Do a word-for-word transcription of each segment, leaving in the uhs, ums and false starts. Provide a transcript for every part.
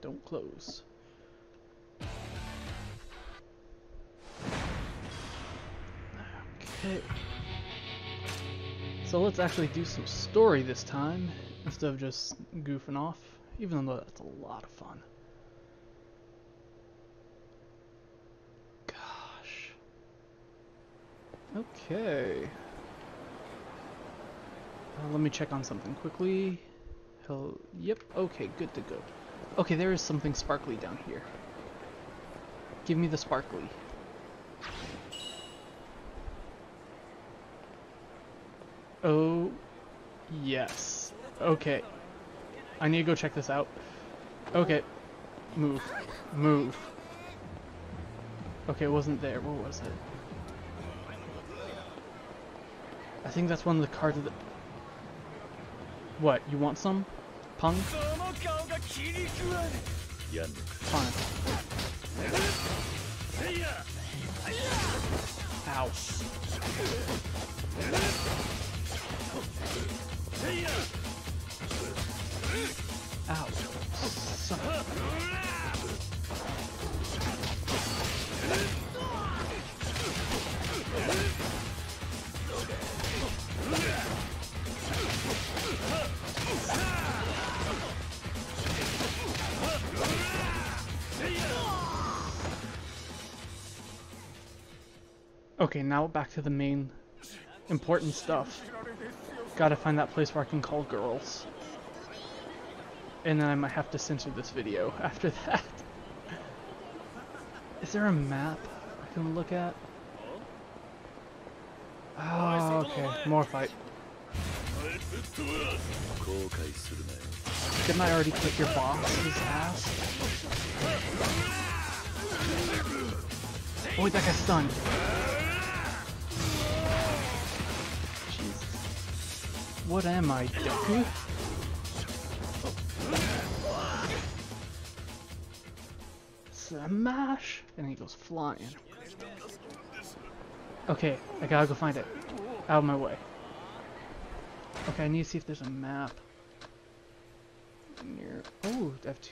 don't close. Okay. So let's actually do some story this time, instead of just goofing off, even though that's a lot of fun. Gosh. Okay. Uh, let me check on something quickly. Hell, yep, okay, good to go. Okay, there is something sparkly down here. Give me the sparkly. Oh, yes. Okay. I need to go check this out. Okay. Move. Move. Okay, it wasn't there. Where was it? I think that's one of the cards of the... What, you want some? Pung? Fine. Ow. Ow. Son of... Okay, now back to the main important stuff. Gotta find that place where I can call girls. And then I might have to censor this video after that. Is there a map I can look at? Oh, okay. More fight. Didn't I already kick your boss's ass? Oh wait, that guy's stunned. What am I, Deku? Smash! And he goes flying. Okay, I gotta go find it. Out of my way. Okay, I need to see if there's a map. Near... Oh, I have to...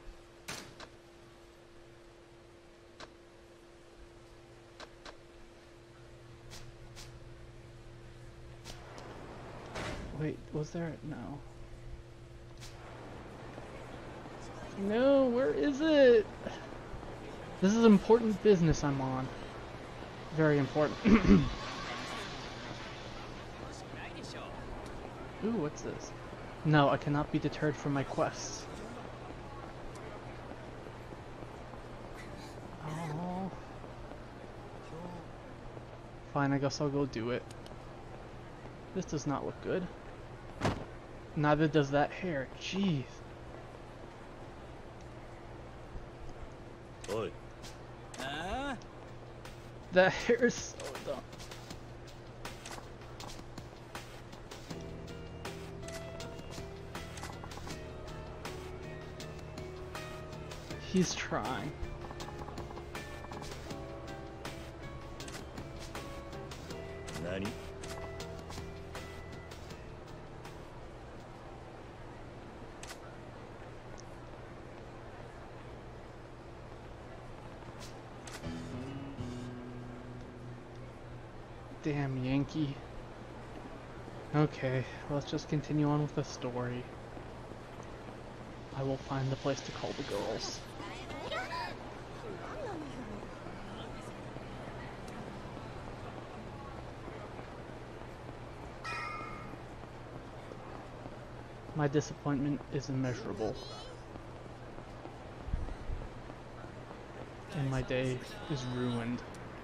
Wait, was there? No. No, where is it? This is important business I'm on. Very important. Ooh, what's this? No, I cannot be deterred from my quests. Oh. Fine, I guess I'll go do it. This does not look good. Neither does that hair. Jeez. Oi. Uh? That hair is so dumb. He's trying. Nani? Damn Yankee. Okay, let's just continue on with the story. I will find the place to call the girls. My disappointment is immeasurable. And my day is ruined.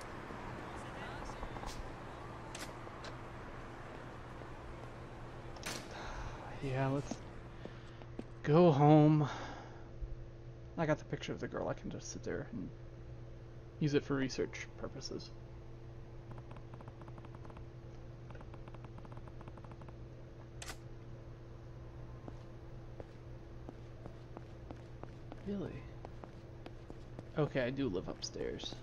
Yeah, let's go home. I got the picture of the girl. I can just sit there and use it for research purposes. Really? Okay, I do live upstairs.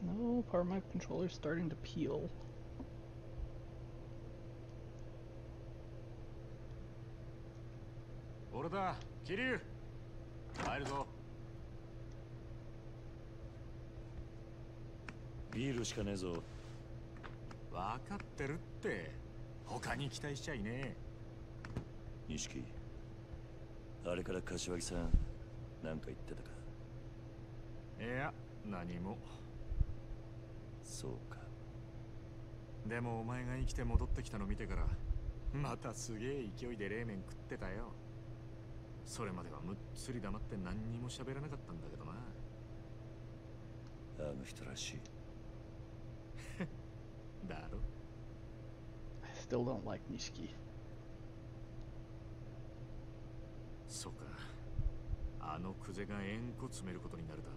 No, part of my controller's starting to peel. 俺だ、桐生。入るぞ。ビールしかねえぞ。分かってるって。他に期待しちゃいねえ。錦。あれから柏木さん、なんか言ってたか。いや、何も。そうか。でもお前が生きて戻ってきたの見てから、またすげえ勢いで冷麺食ってたよ。それまではむっつり黙って何にも喋らなかったんだけどな。あの人らしい。だろ。 I still don't like Nishiki. そうか。あのクゼが円弧詰めることになるだ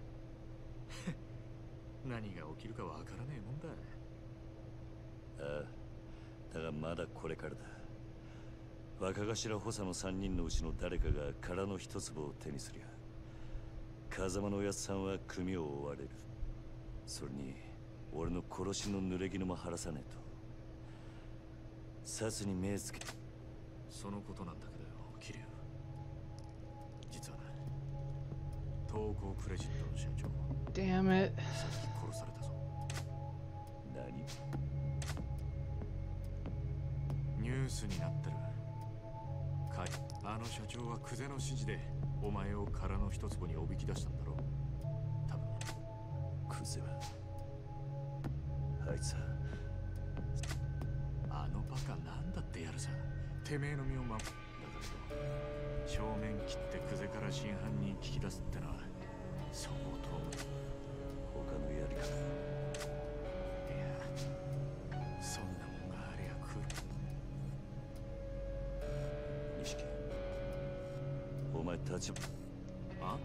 な。何が起きるかわからねえもんだ。ああ、だがまだこれからだ。若頭補佐の三人のうちの誰かが殻の一粒を手にすりゃ、風間のおやつさんは組を追われる。それに俺の殺しの濡れ衣も晴らさねえと。殺に目つけ。そのことなんだけどよ、桐生。実はな、東光クレジットの社長。 Damn it. さっき殺されたぞ。何？ニュースになってる。あの社長はクゼの指示でお前を殻の一粒におびき出したんだろう。多分クゼはあいつはあのバカなんだってやるさ。てめえの身を守る。だからよ、正面切ってクゼから真犯人聞き出すってのは相当他のやり方。いや、そんなもんがありゃ来る。錦、お前立場。あ？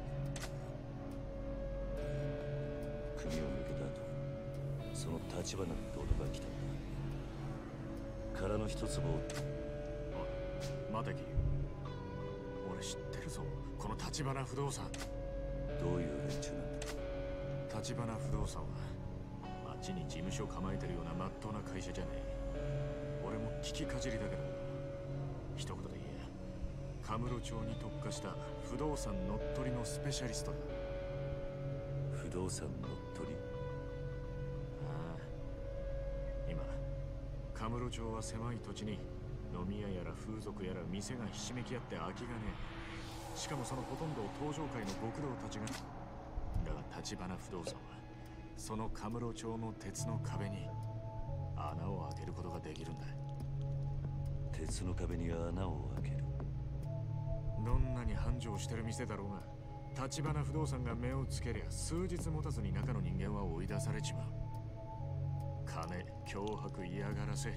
首を抜けた後、その立花って男が来たんだ。殻の一粒を。おい、待てき。俺知ってるぞ、この立花不動産。どういう連中なんだ。立花不動産は町に事務所構えてるようなまっとうな会社じゃねえ。俺も聞きかじりだけど、一言で言え、カムロ町に特化した不動産乗っ取りのスペシャリストだ。不動産乗っ取り？ああ、今カムロ町は狭い土地に飲み屋やら風俗やら店がひしめき合って空きがねえ。しかもそのほとんどを東上界の極道たちが。だが立花不動産はそのカムロ町の鉄の壁に穴を開けることができるんだ。鉄の壁に穴を開ける。どんなに繁盛してる店だろうが、立花不動産が目をつけりゃ数日持たずに中の人間は追い出されちまう。金、脅迫、嫌がらせ。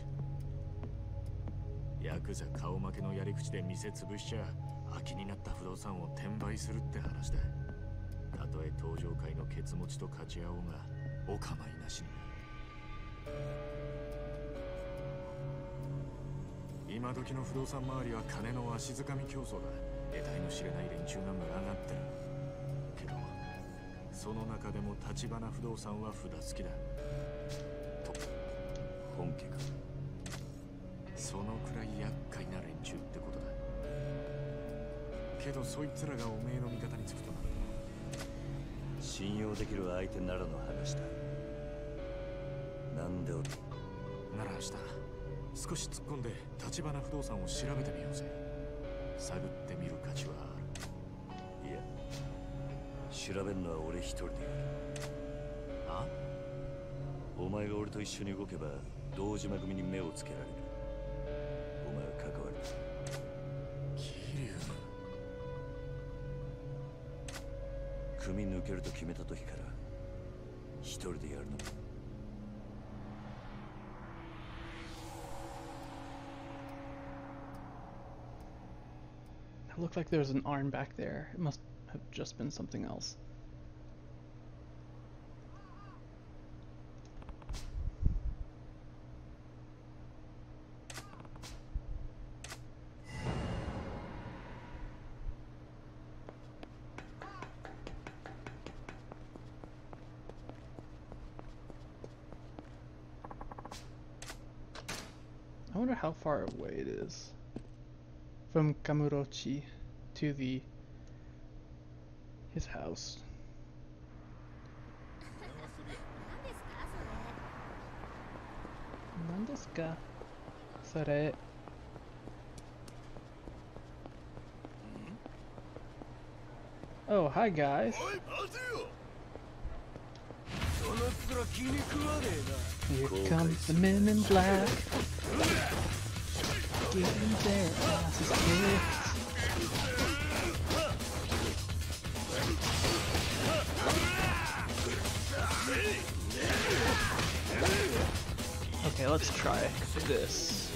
ヤクザ顔負けのやり口で店潰しちゃ空きになった不動産を転売するって話だ。たとえ東上界のケツ持ちと勝ち合おうがお構いなしに。今時の不動産周りは金の足づかみ競争だ。得体の知れない連中が群がってるけど、その中でも立花不動産は札付きだと。本家か。そのくらい厄介な連中ってことだ。けどそいつらがおめえの味方につくとなると信用できる相手ならの話だ。なんで俺なら明日少し突っ込んで立花不動産を調べてみようぜ。探ってみる価値はある。いや、調べるのは俺一人でやる。あ？お前が俺と一緒に動けば堂島組に目をつけられる。お前は関わる。桐生、組抜けると決めた時から一人でやるの。 It looked like there was an arm back there. It must have just been something else. wonder how far away it is from Kamurochi to the his house. Nandesuka? Sore. Oh, hi guys. Here comes the men in black. Getting their asses kicked. Okay, let's try this.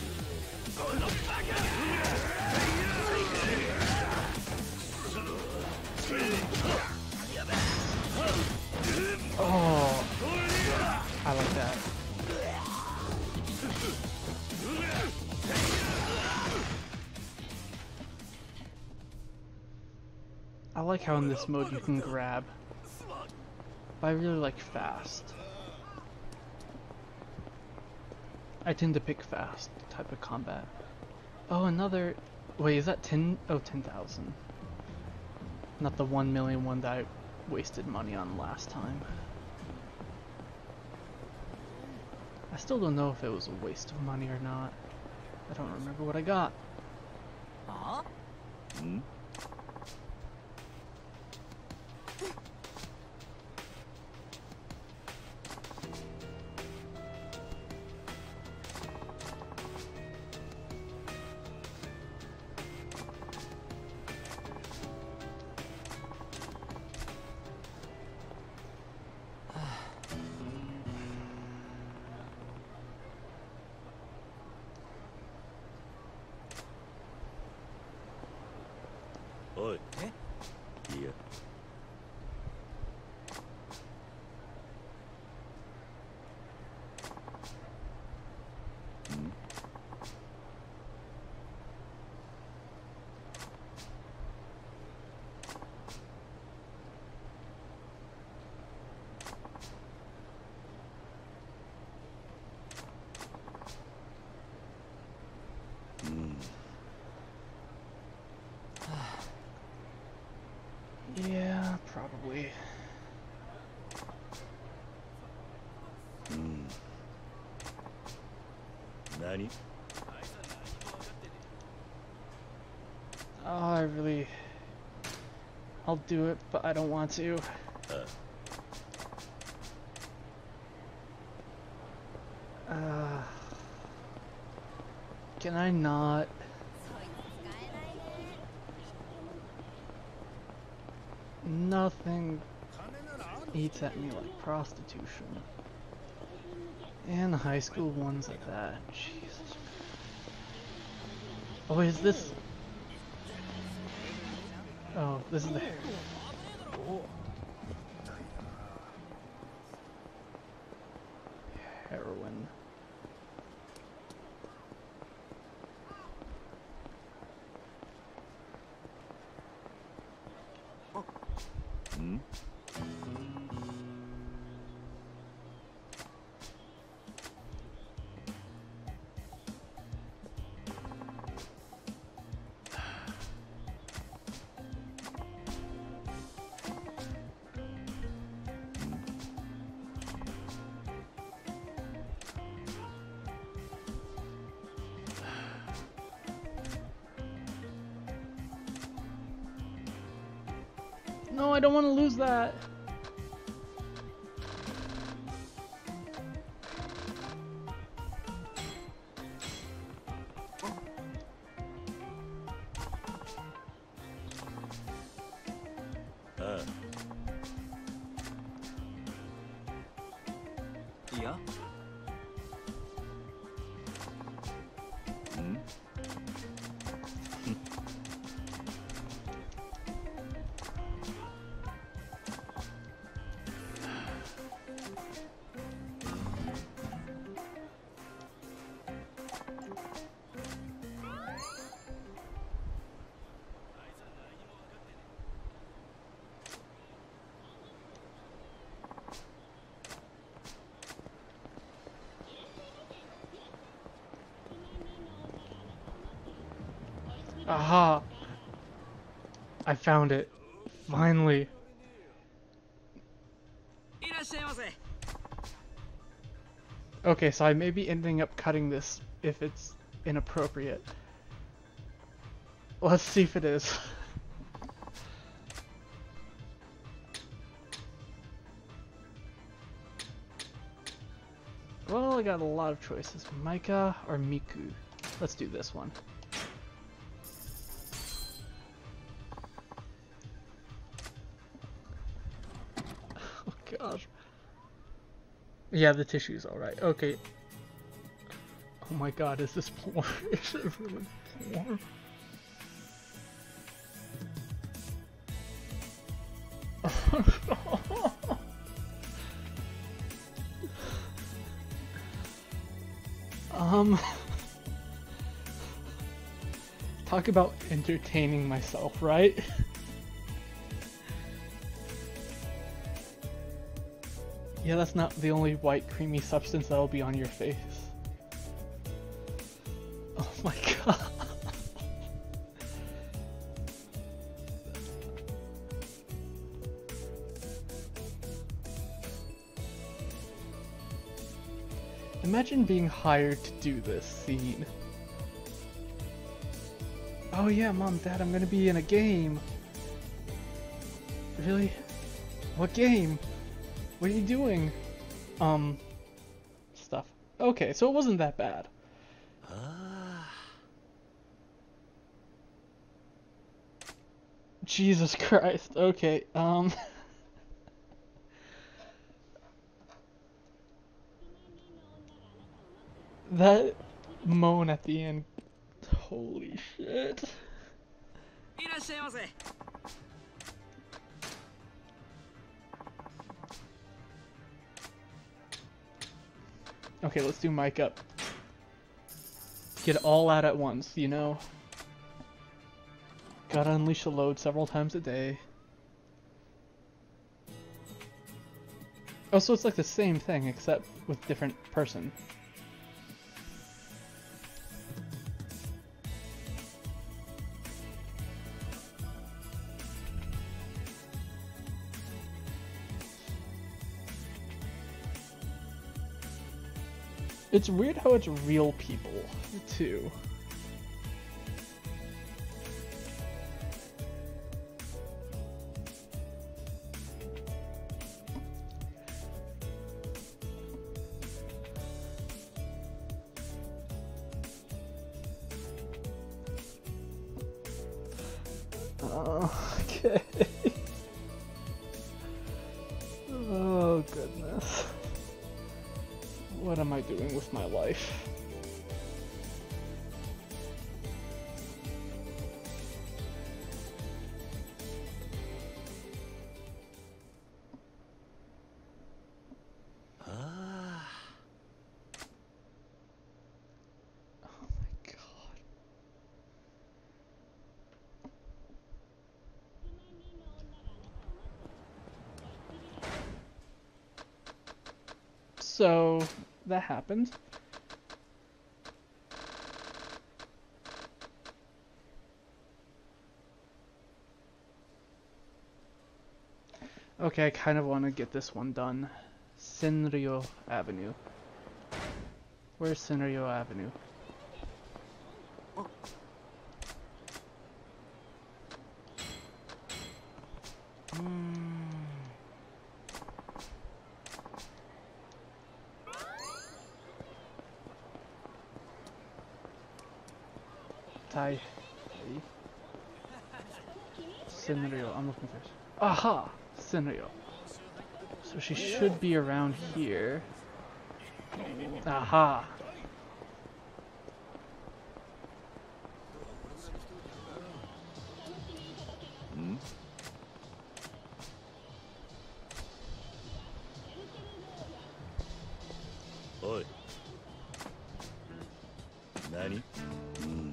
Oh, I like that. I like how in this mode you can grab, but I really like fast. I tend to pick fast type of combat. Oh, another... Wait, is that ten? Oh, ten thousand. Not the one million one that I wasted money on last time. I still don't know if it was a waste of money or not. I don't remember what I got. Huh? Hmm? Oi. Eh? Yeah. Hmm? Hmm. Yeah, probably. Hmm. Nani? Oh, I really... I'll do it, but I don't want to. Uh. Uh... Can I not? Nothing eats at me like prostitution. And high school ones at that. Jesus. Oh, is this? Oh, this is the heroin. Hmm? No, I don't want to lose that. Uh. Yeah? Hmm? Aha! I found it. Finally. Okay, so I may be ending up cutting this if it's inappropriate. Let's see if it is. Well, I got a lot of choices. Micah or Miku? Let's do this one. Oh gosh. Yeah, the tissue's alright. Okay. Oh my god, is this porn? Is it really porn? um... Talk about entertaining myself, right? Yeah, that's not the only white creamy substance that'll be on your face. Oh my god. Imagine being hired to do this scene. Oh yeah, Mom, Dad, I'm gonna be in a game. Really? What game? What are you doing? Um, stuff. Okay, so it wasn't that bad. Ah. Jesus Christ. Okay, um... that moan at the end. Holy shit. Okay, let's do mic up. Get it all out at once, you know? Gotta unleash the load several times a day. Oh, so it's like the same thing, except with different person. It's weird how it's real people, too. Okay. Oh, goodness. What am I doing with my life? Ah. Oh my god. So, that happened. Okay, I kind of want to get this one done. Senryo Avenue. Where's Senryo Avenue? Tai. Senryo, I'm looking for it. Aha! Senryo. So she should be around here. Aha! Hmm? Oi. Nani? Hmm.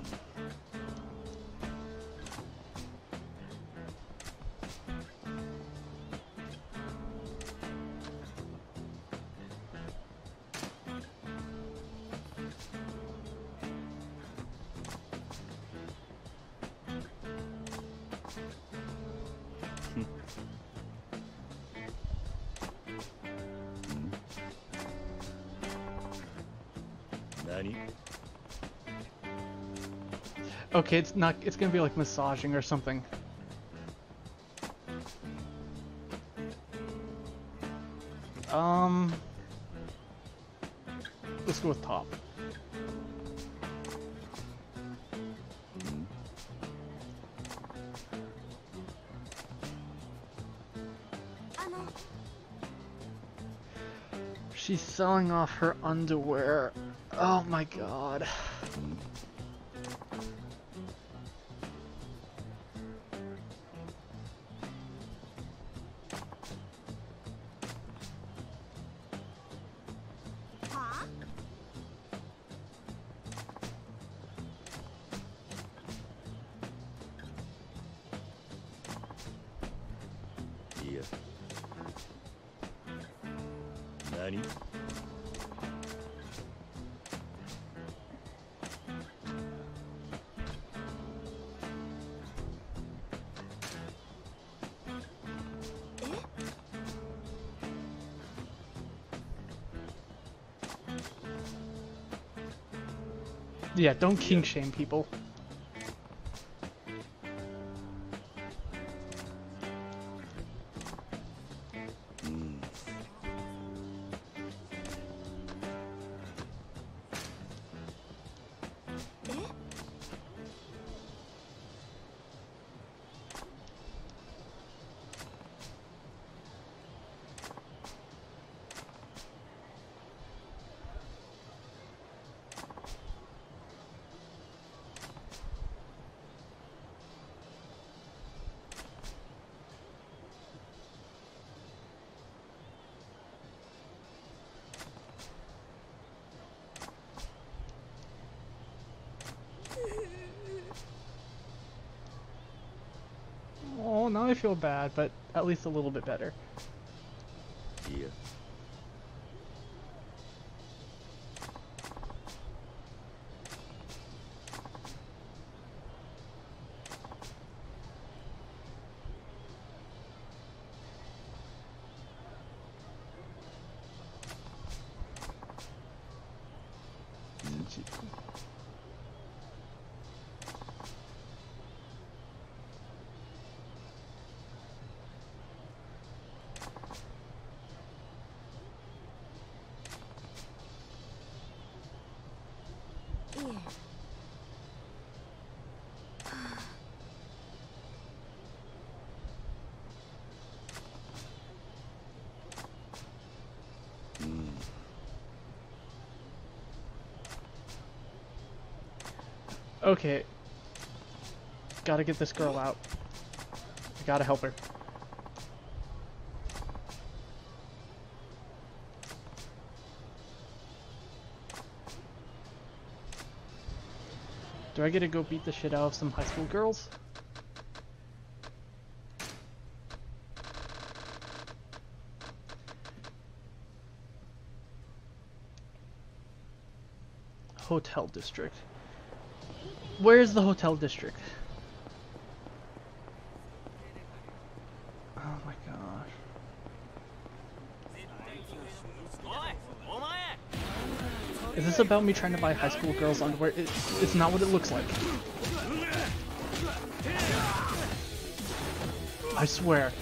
何 Okay, it's not. It's gonna be like massaging or something. Um, let's go with top. She's selling off her underwear. Oh my god. Yeah. Nani? Yeah, don't king shame people. Oh, now I feel bad, but at least a little bit better. Yeah. Okay. Gotta get this girl out. I gotta help her. Do I get to go beat the shit out of some high school girls? Hotel district. Where's the hotel district? Oh my gosh. Is this about me trying to buy high school girls' underwear? It, it's not what it looks like. I swear.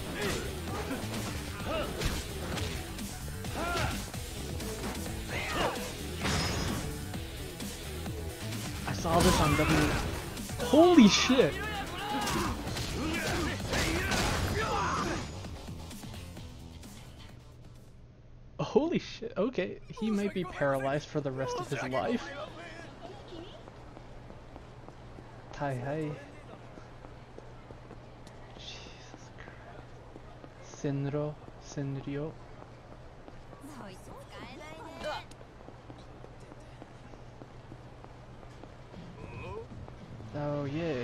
I saw this on W. Holy shit! Holy shit, okay. He might be paralyzed for the rest of his life. Tai hai. Jesus Christ. Senro, Senryo. Oh yeah.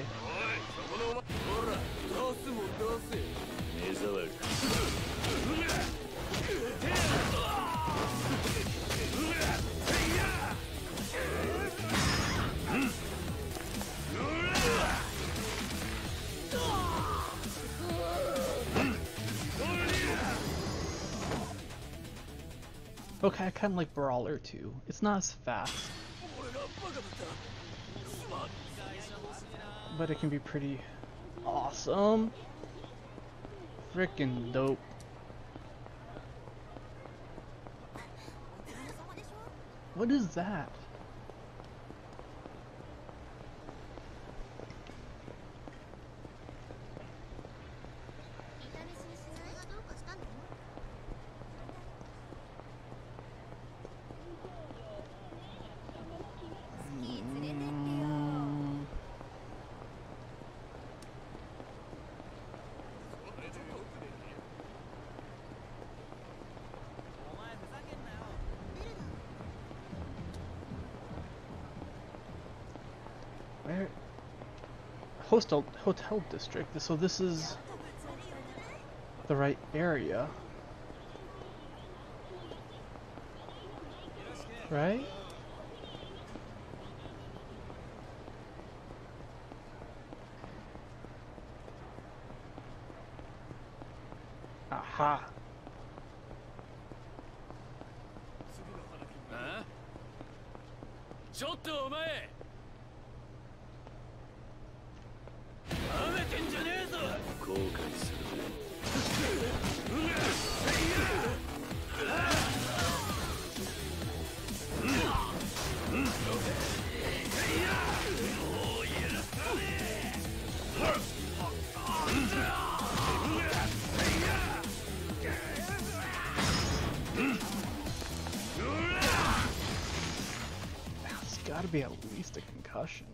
Okay, I kind of like Brawler too. It's not as fast. But it can be pretty awesome. Frickin' dope. What is that? Where? Hostel hotel district. So this is the right area, right? Aha. ああちょっとお前舐めてんじゃねえぞ後悔する It's gotta be at least a concussion.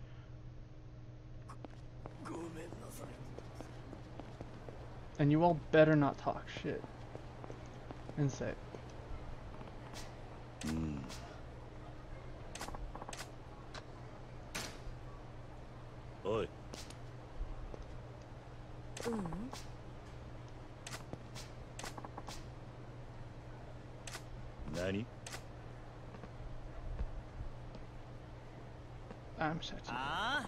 And you all better not talk shit. And say. Mm. Oi. Mm. Nani? I'm shut you. Ah?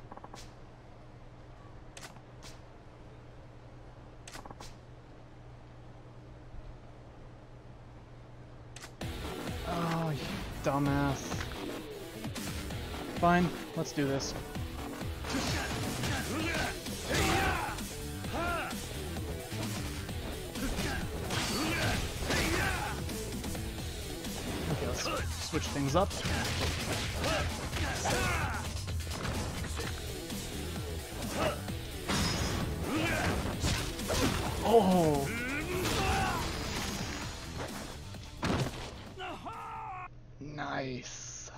Oh, you dumbass. Fine, let's do this. Okay, let's switch things up. Oh! Nice.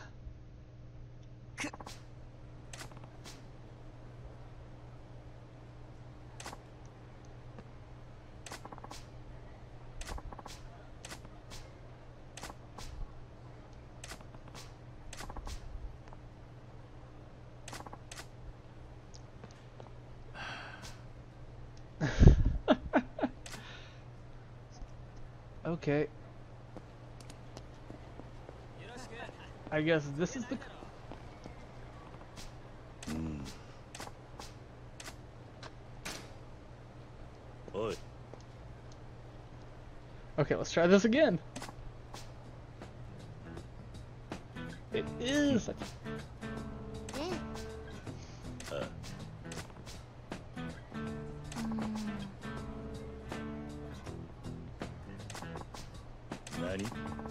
Okay. I guess this is the... Mm. Oi. Okay, let's try this again. It is... Uh. Nani?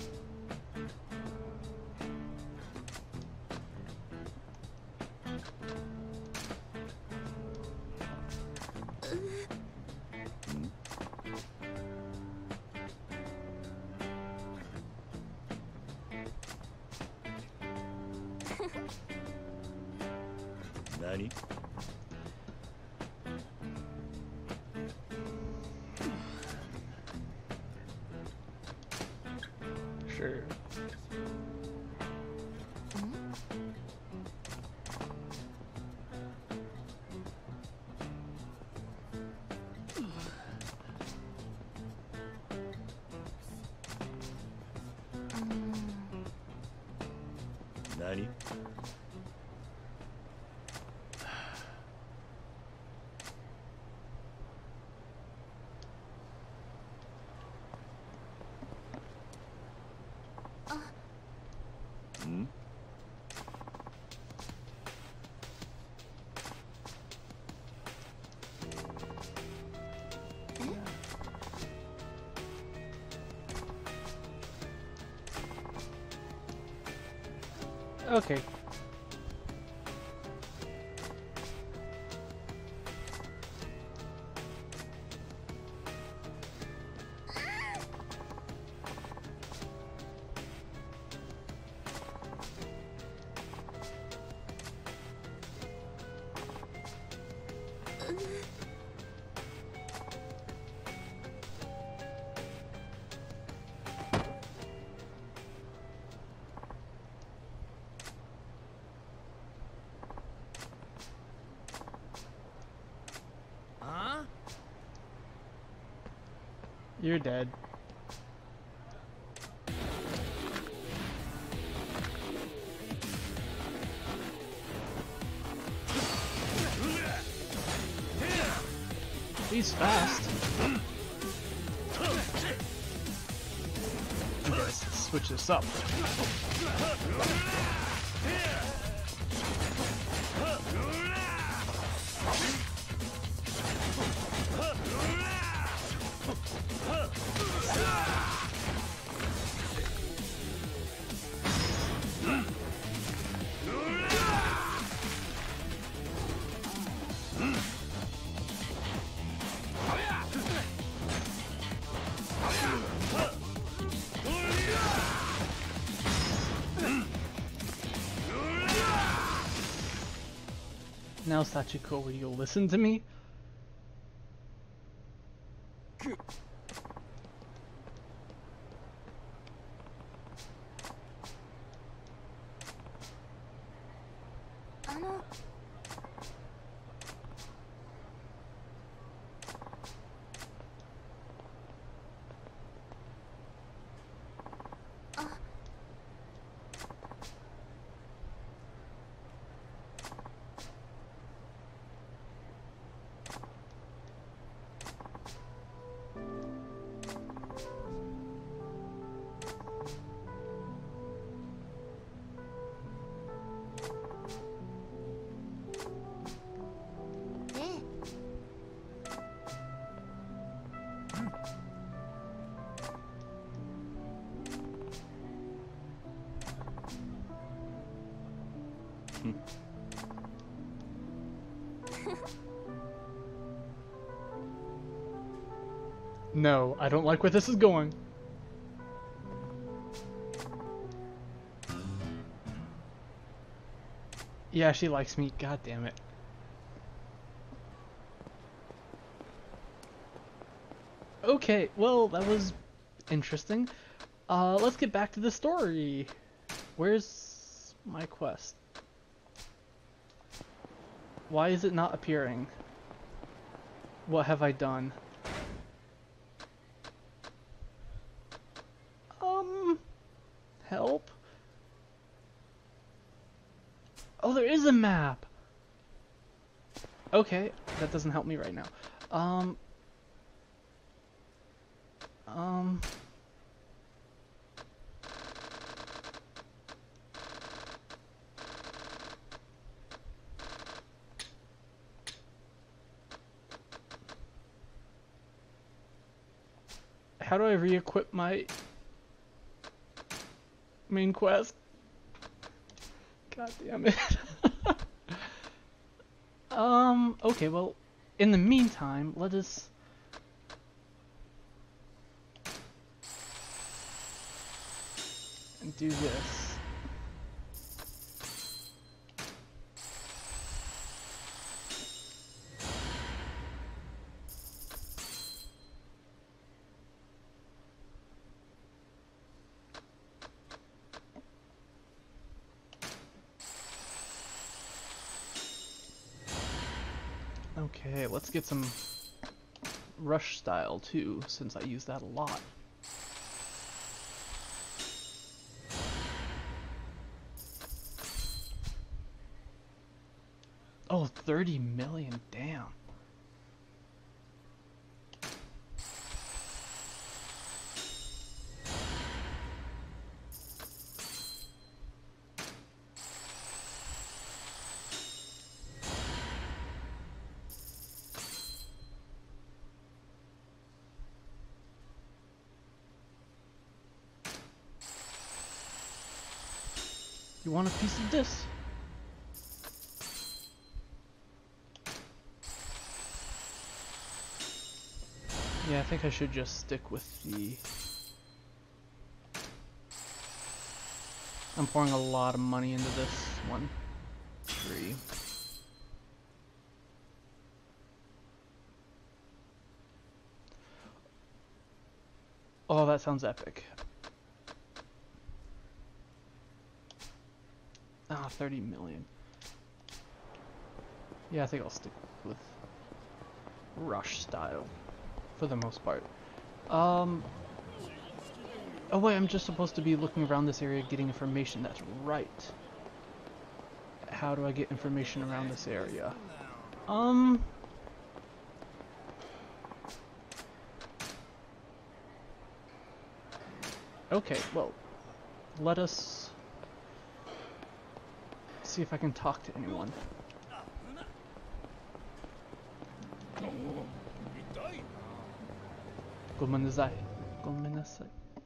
Nani? Sure. Nani? Hmm? Okay. Huh? You're dead. He's fast. Let's switch this up. Now, Sachiko, will you listen to me? No, I don't like where this is going. Yeah, she likes me. God damn it. Okay, well, that was interesting. Uh, let's get back to the story. Where's my quest? Why is it not appearing? What have I done? Um, help? Oh, there is a map! Okay, that doesn't help me right now. Um, um... How do I re-equip my main quest? God damn it. um, okay, well, in the meantime, let us... do this. Okay, let's get some rush style too, since I use that a lot. Oh, thirty million, damn. You want a piece of this? Yeah, I think I should just stick with the... I'm pouring a lot of money into this one. Three. Oh, that sounds epic. Ah, thirty million. Yeah, I think I'll stick with Rush style for the most part. Um. Oh wait, I'm just supposed to be looking around this area getting information. That's right. How do I get information around this area? Um. Okay, well, let us see if I can talk to anyone. Gomenasai. Gomenasai.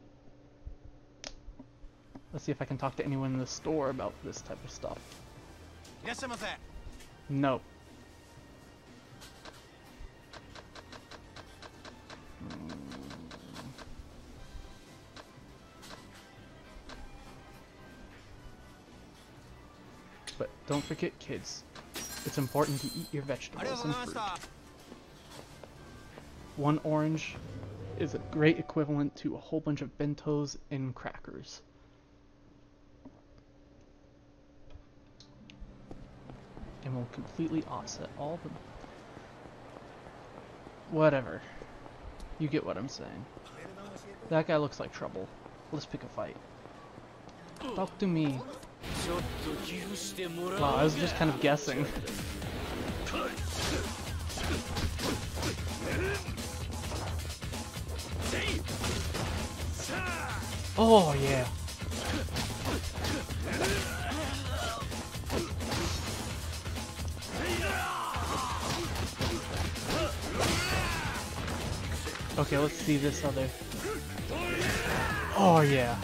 Let's see if I can talk to anyone in the store about this type of stuff. No. But don't forget, kids, it's important to eat your vegetables and fruit. One orange is a great equivalent to a whole bunch of bentos and crackers. And will completely offset all the... Whatever. You get what I'm saying. That guy looks like trouble. Let's pick a fight. Talk to me. Wow, I was just kind of guessing. Oh, yeah. Okay, let's see this other. Oh, yeah.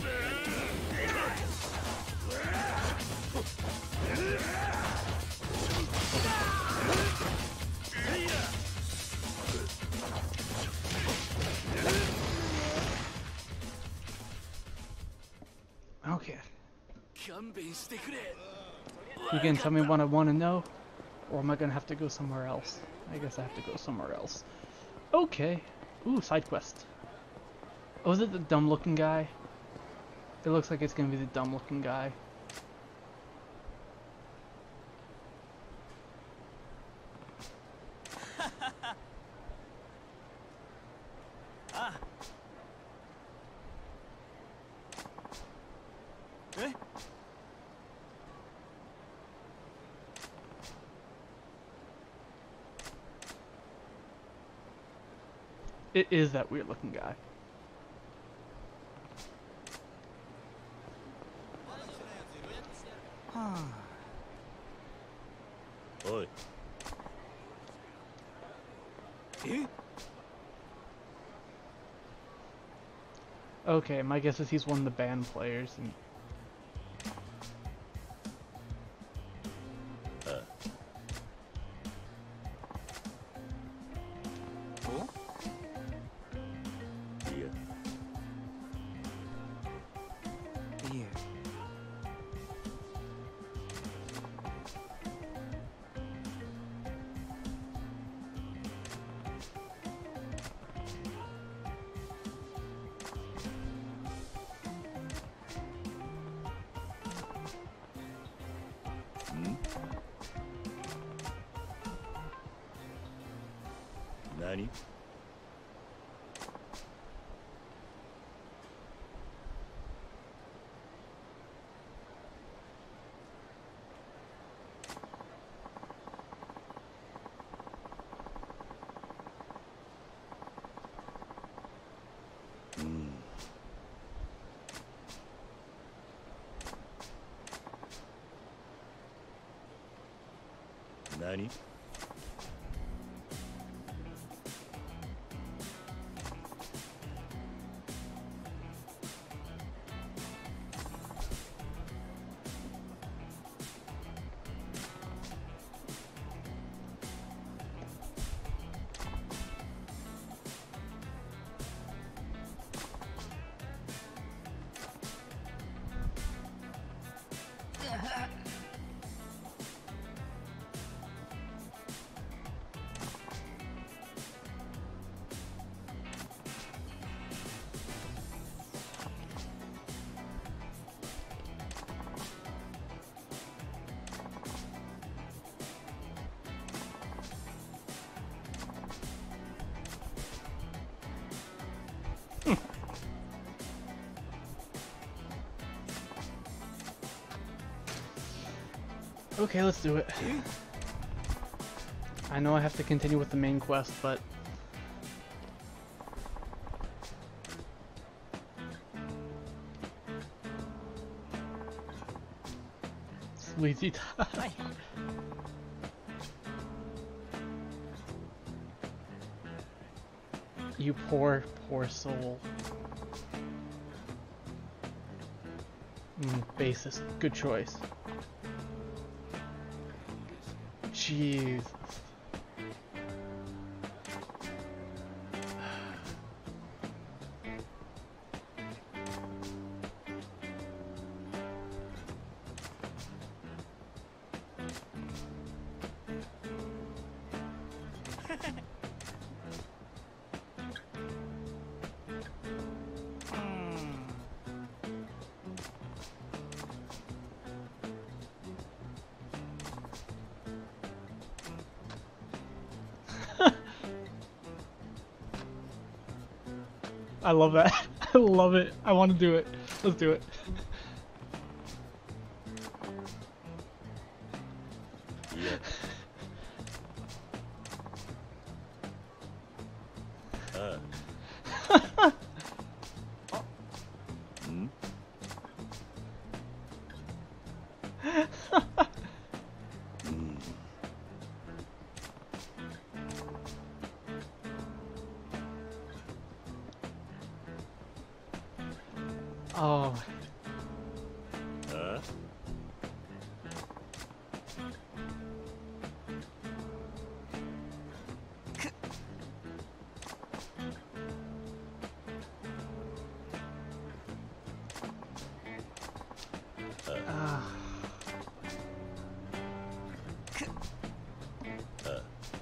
Okay. You can tell me what I want to know, or am I gonna have to go somewhere else? I guess I have to go somewhere else. Okay. Ooh, side quest. Oh, is it the dumb looking guy? It looks like it's gonna be the dumb looking guy. Ah. Eh? It is that weird looking guy. Oi. Eh? Okay, my guess is he's one of the band players. And Uh. Oh? Yeah. Yeah. Hmm? Nani? Hmm. Nani? Okay, let's do it. I know I have to continue with the main quest, but sleazy time. You poor, poor soul. Mm, bassist, good choice. Jeez. I love that. I love it. I want to do it. Let's do it. Yeah. Uh. Hmm? Mm. Oh. Huh? Ah. Uh.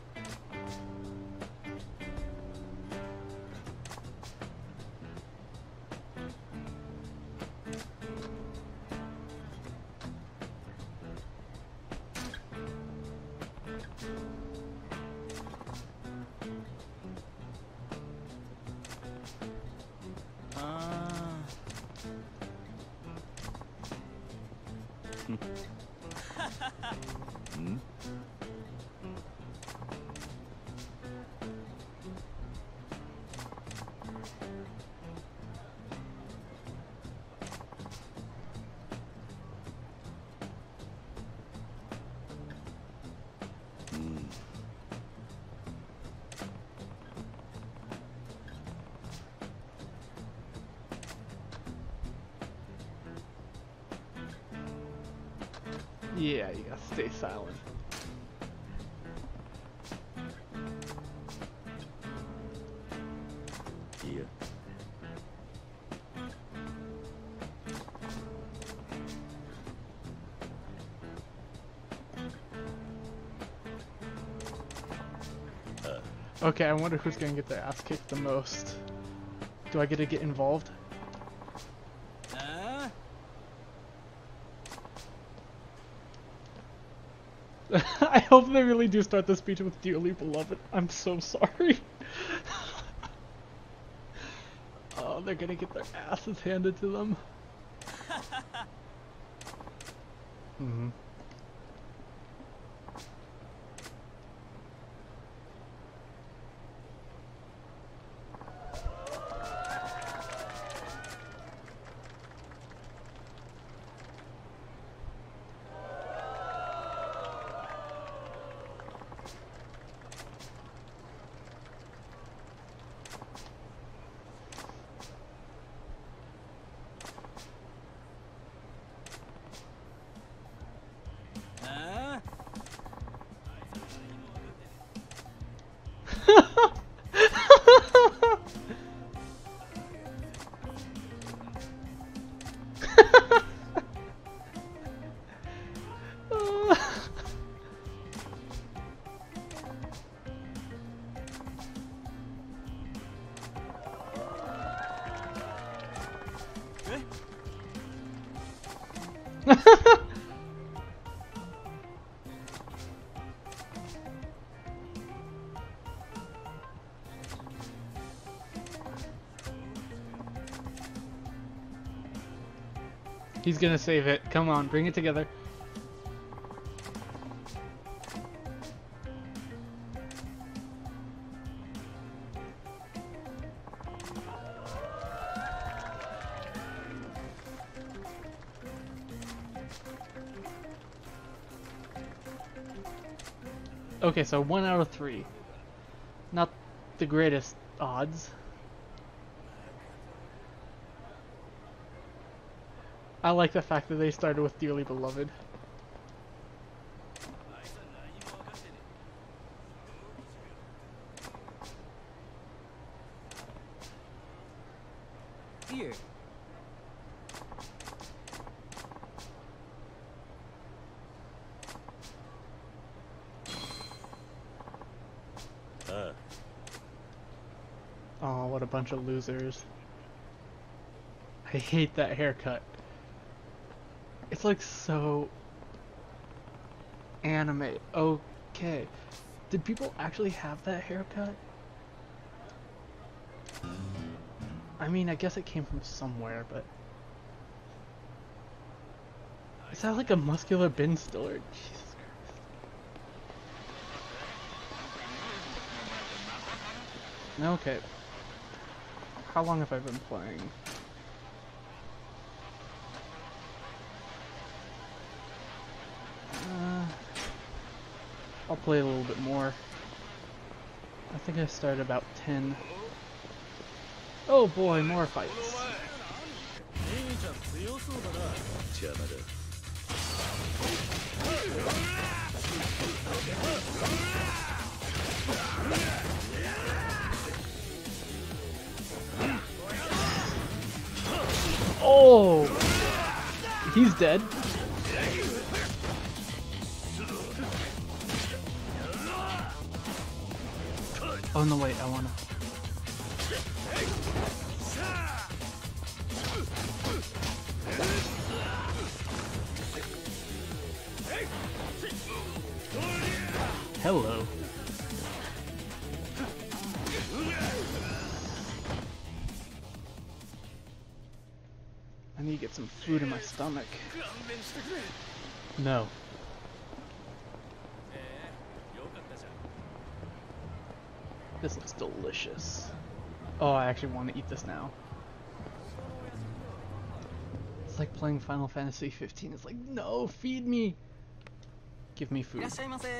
Hmm? Mm. Yeah, you gotta stay silent. Yeah. Uh. Okay, I wonder who's gonna get their ass kicked the most. Do I get to get involved? Uh? I hope they really do start the speech with "Dearly beloved." I'm so sorry. Oh, they're gonna get their asses handed to them. Mm-hmm. He's gonna save it. Come on, bring it together. Okay, so one out of three. Not the greatest odds. I like the fact that they started with Dearly Beloved. Here. Ah, Oh, what a bunch of losers. I hate that haircut. It's like so anime. Okay. Did people actually have that haircut? I mean, I guess it came from somewhere, but... Is that like a muscular Ben Stiller? Jesus Christ. Okay. How long have I been playing? Uh, I'll play a little bit more. I think I started about ten. Oh boy, more fights. 邪魔だ。 Oh! He's dead. Oh no, wait, I wanna... Hello. I need to get some food in my stomach. No. This looks delicious. Oh, I actually want to eat this now. It's like playing Final Fantasy fifteen. It's like, no, feed me. Give me food.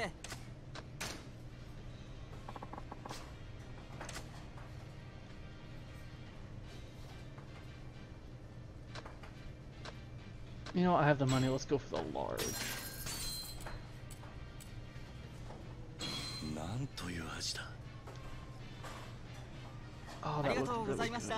You know, I have the money. Let's go for the large. なんという味だ。 Oh, that looked really good.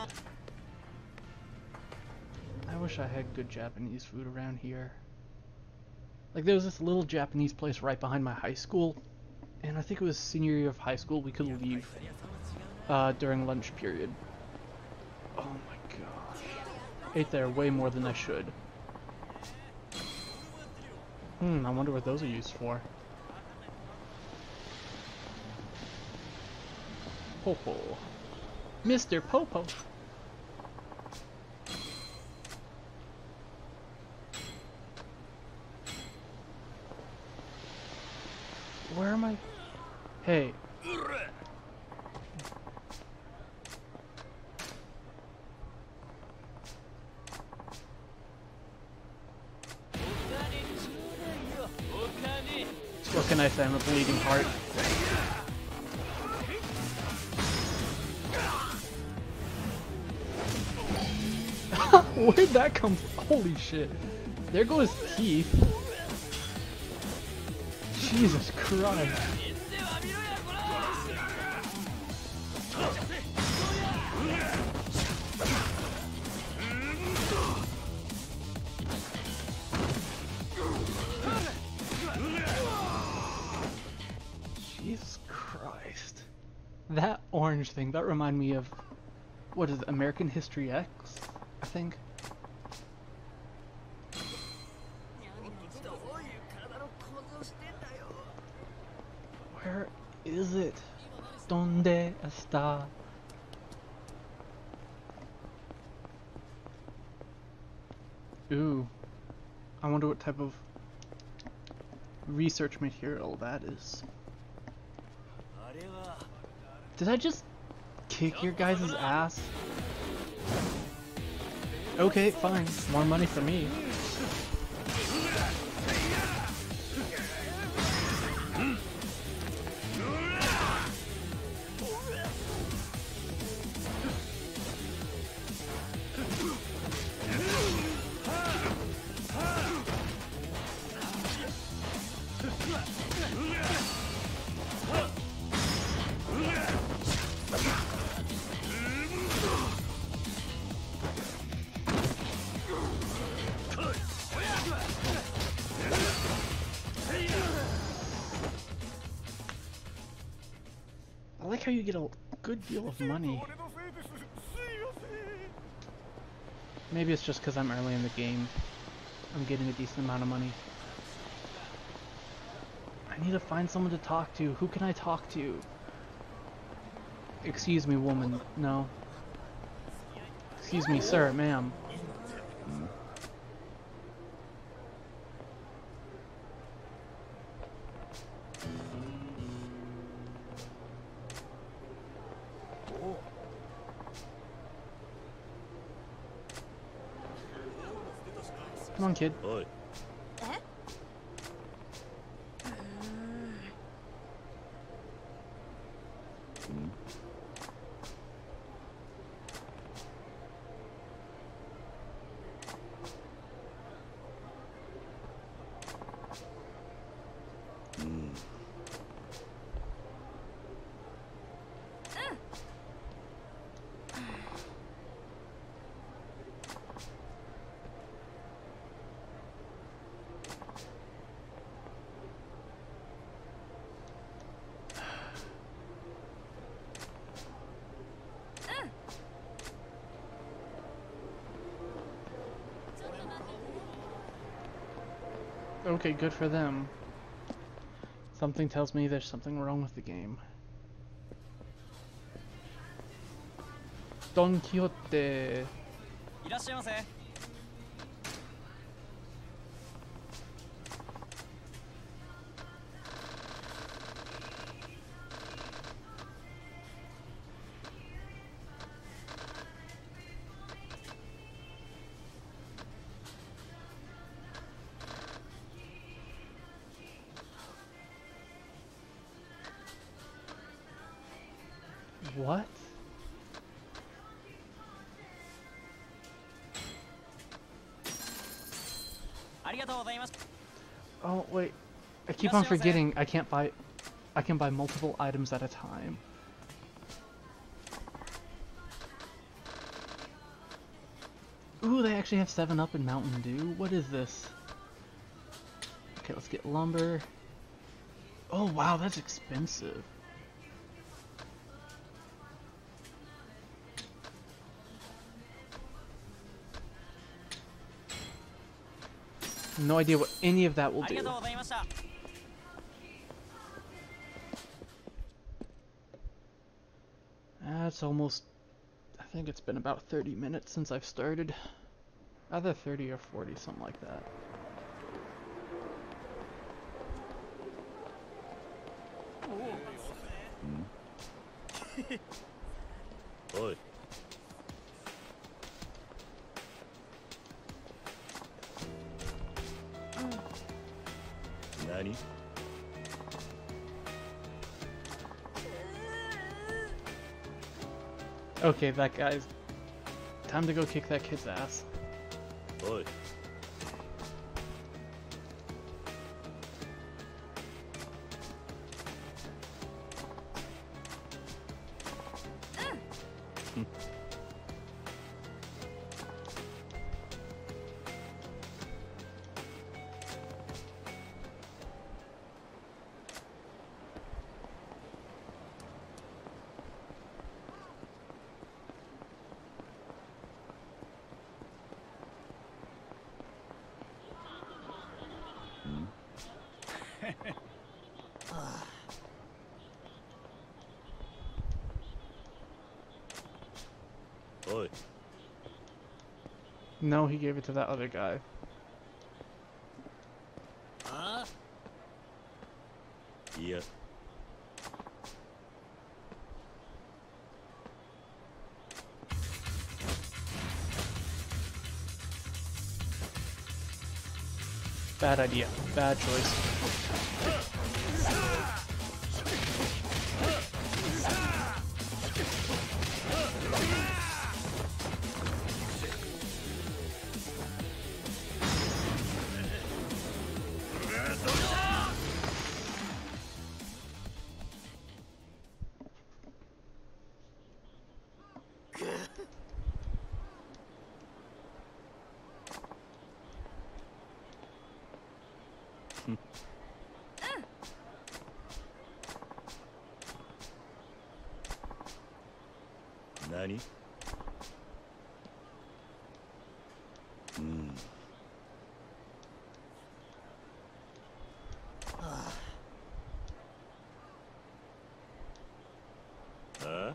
I wish I had good Japanese food around here. Like, there was this little Japanese place right behind my high school, and I think it was senior year of high school. We could leave uh, during lunch period. Oh my gosh. Ate there way more than I should. Hmm, I wonder what those are used for. Popo. Mister Popo. Where am I? Hey. What can I say? I'm a bleeding heart. Where'd that come from? Holy shit. There go his teeth. Jesus Christ. Jesus Christ. That orange thing, that reminded me of, what is it, American History X, I think? is it? Donde está? Ooh. I wonder what type of research material that is. Did I just kick your guys' ass? Okay, fine. More money for me. I like how you get a good deal of money. Maybe it's just because I'm early in the game. I'm getting a decent amount of money. I need to find someone to talk to. Who can I talk to? Excuse me, woman. No. Excuse me, sir, ma'am. Hmm? Come on, kid. Oi. Hmm? Hmm. Okay, good for them. Something tells me there's something wrong with the game. Don Quixote. What? Oh wait, I keep on forgetting I can't buy, I can buy multiple items at a time. Ooh, they actually have seven up and Mountain Dew. What is this? Okay, let's get lumber. Oh wow, that's expensive. No idea what any of that will do. That's almost... I think it's been about thirty minutes since I've started. Either thirty or forty, something like that. Hmm? Oi. Nani? Okay, that guy's... Time to go kick that kid's ass. Oi. Hmm. No, he gave it to that other guy. Huh? Yeah. Bad idea. Bad choice. Nani? Hmm. Huh?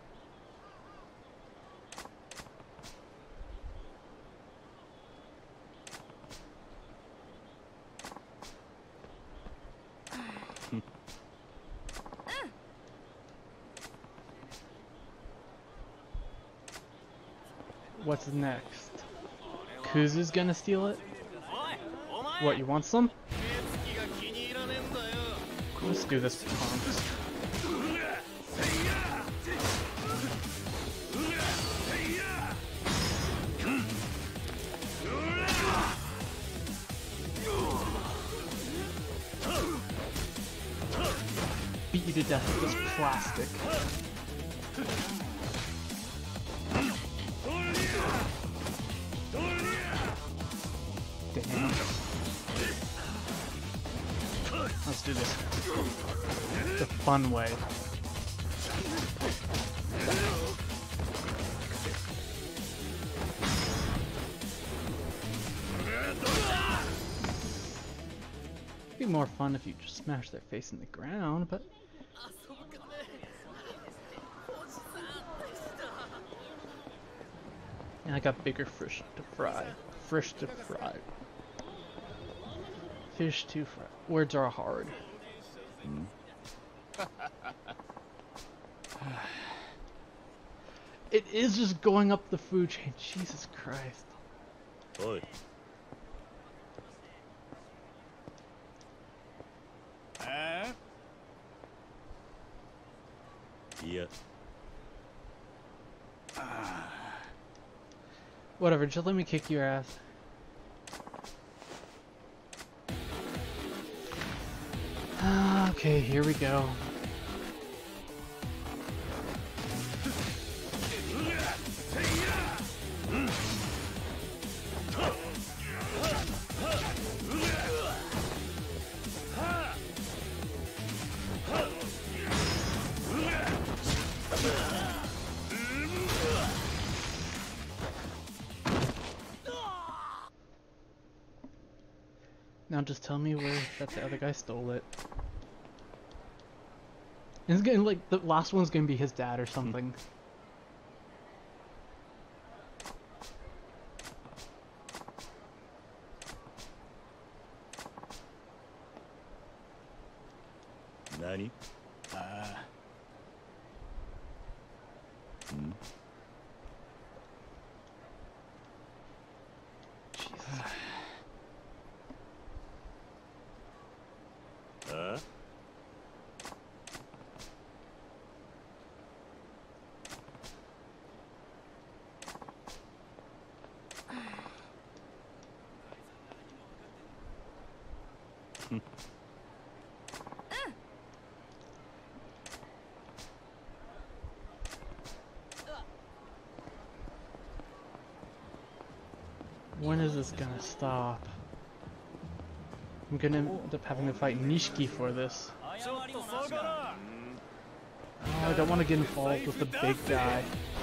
What's next? Kuzu's gonna steal it? What, you want some? Let's do this, punks. Beat you to death with this plastic. Damn. Let's do this the fun way. It'd be more fun if you just smash their face in the ground, but and I got bigger fish to fry. Fish to fry. Fish to fry. Words are hard. Hmm. It is just going up the food chain. Jesus Christ. Oi. Huh? Yeah. Whatever, just let me kick your ass. Okay, here we go. Now just tell me where that the other guy stole it. It's gonna, like, the last one's gonna be his dad or something. Nani? Uh, Hmm. Jesus. Huh? When is this gonna stop? I'm gonna end up having to fight Nishiki for this. Oh, I don't want to get involved with the big guy.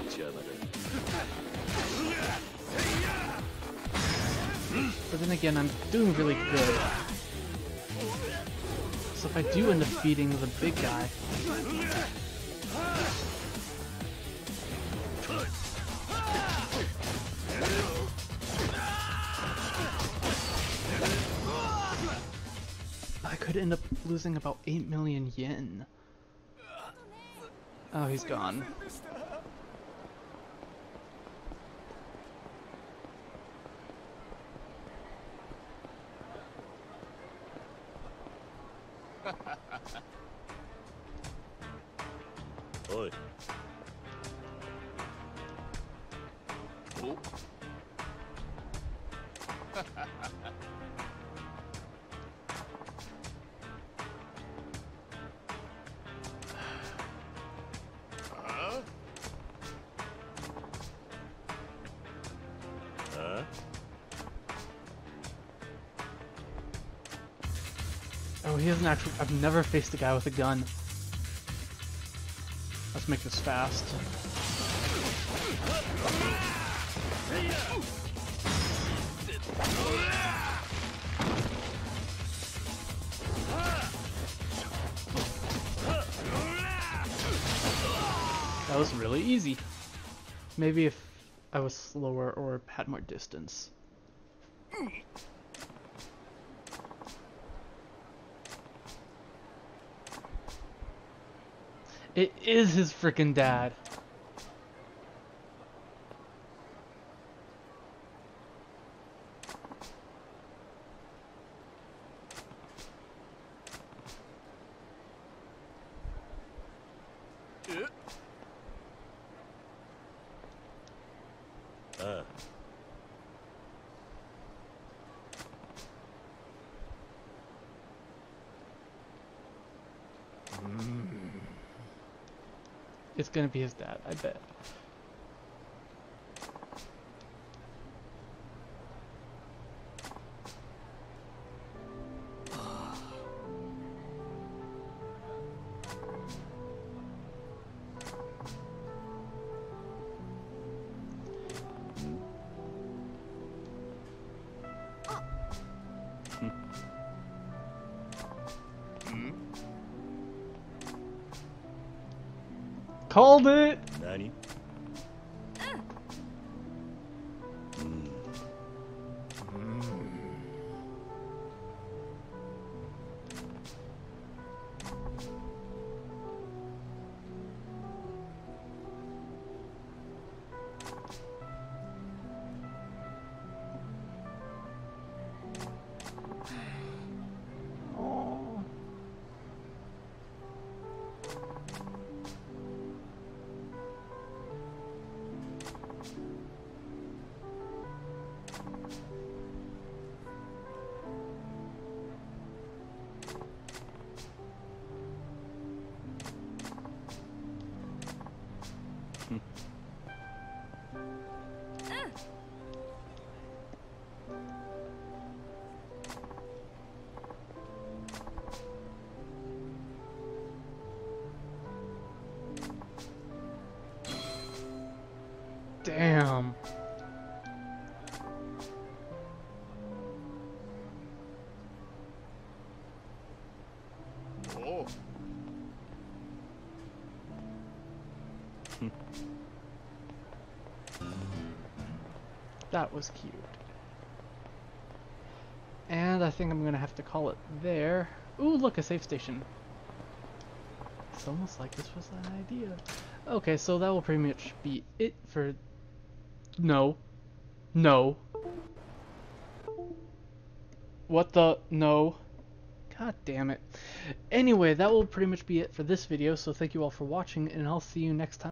But then again, I'm doing really good. So if I do end up beating the big guy, could end up losing about eight million yen. Oh, he's gone. Oi. Oh. Huh? Huh? Oh, he hasn't actually. I've never faced a guy with a gun. Let's make this fast. That was really easy. Maybe if I was slower or had more distance. It is his frickin' dad. Ah. It's gonna be his dad, I bet. Called it! Nani? Oh. Damn. Oh. That was cute. And I think I'm gonna have to call it there. Ooh, look, a safe station. It's almost like this was an idea. Okay, so that will pretty much be it for... No. No. What the... No. God damn it. Anyway, that will pretty much be it for this video, so thank you all for watching, and I'll see you next time.